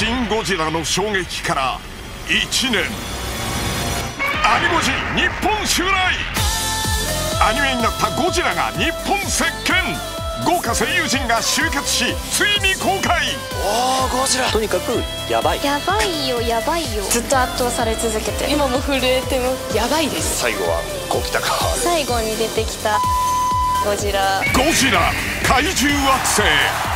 シン・ゴジラの衝撃から1年。アニゴジ日本襲来。アニメになったゴジラが日本席巻。豪華声優陣が集結しついに公開。 おーゴジラ、とにかくやばい。 やばいよやばいよ。ずっと圧倒され続けて今も震えてもやばいです。 最後はこうきたか。 最後に出てきたゴジラ怪獣惑星。